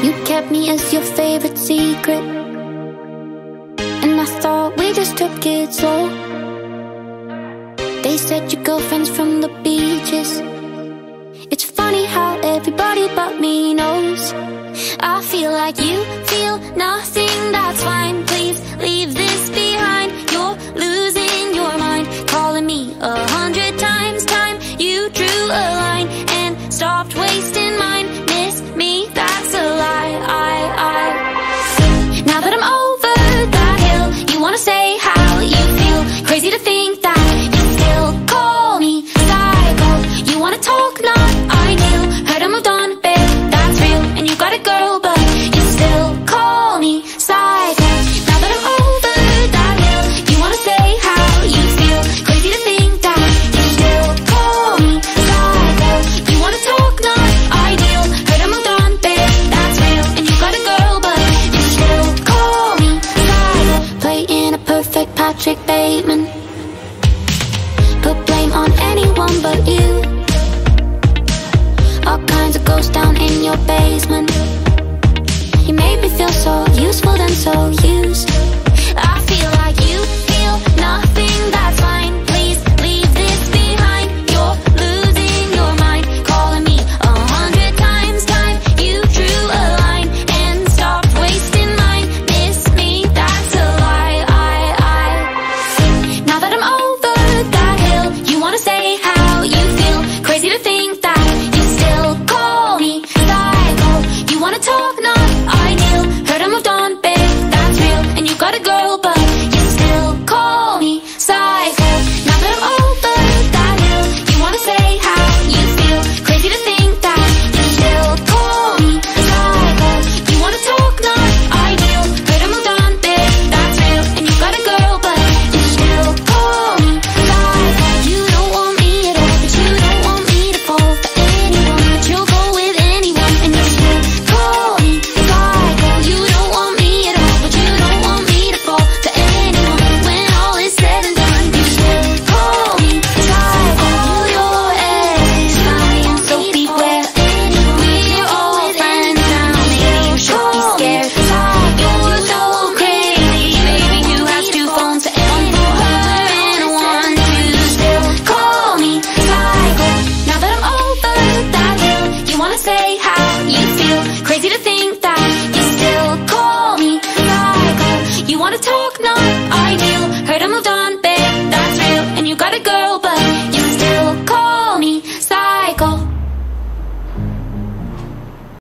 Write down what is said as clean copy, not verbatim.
You kept me as your favorite secret, and I thought we just took it slow. They said your girlfriend's from the beaches. It's funny how everybody but me knows. I feel like you feel nothing, that's fine. Please leave this behind. You're losing your mind, calling me 100 times. Time you drew a line and stopped wasting mine. Miss me, that's a lie. Now that I'm over that hill, you wanna say how you feel. Crazy to think that you still call me psycho. You wanna talk, not ideal. Heard I moved on, babe, that's real. And you got a girl, but you still call me psycho. Now that I'm over that hill, you wanna say how you feel. Crazy to think that you still call me psycho. You wanna talk, not ideal. Heard I moved on, babe, that's real. And you got a girl, but you still call me psycho. Playing a perfect Patrick Bateman. Put blame on anyone but you. All kinds of ghosts down in your basement. You made me feel so useful then so used. I feel like you feel nothing, that's fine. Please leave this behind. You're losing your mind, calling me 100 times. Time you drew a line and stopped wasting mine. Miss me, that's a lie. Now that I'm over that hill, you wanna say how you feel. Crazy to think that you still call me psycho. You wanna talk, not ideal. Heard I moved on, babe, that's real. And you got a girl, but you still call me psycho. Now that I'm over that hill, you wanna say how you feel. Crazy to think that you still call me psycho. You wanna talk, not ideal. Heard I moved on, babe, that's real. And you got a girl, but you still call me psycho. You don't want me at all, but you don't want me to fall for anyone. But you'll go with anyone, and you still call me psycho. You don't want me at all, but you don't want me to fall for anyone. When all is said and done, you still call me psycho. Your ex lying, so beware. We're all friends now, maybe you should be scared. You're so crazy, baby, you have two phones, one for her and one to still call me psycho. Now that I'm over that hill, you wanna say how you feel. Crazy to think that you still call me psycho. You wanna talk, not ideal. Heard I moved on, babe, that's real. And you got a girl,